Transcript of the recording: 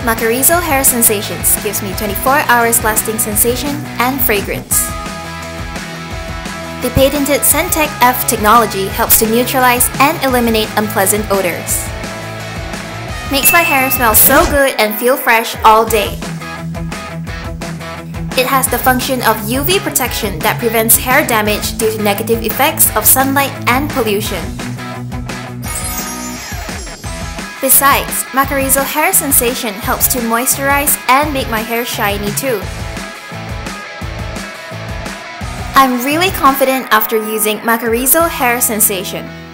Macarizo Hair Sensations gives me 24 hours lasting sensation and fragrance. The patented Scentec F technology helps to neutralize and eliminate unpleasant odors. Makes my hair smell so good and feel fresh all day. It has the function of UV protection that prevents hair damage due to negative effects of sunlight and pollution. Besides, Macarizo Hair Sensation helps to moisturize and make my hair shiny too. I'm really confident after using Macarizo Hair Sensation.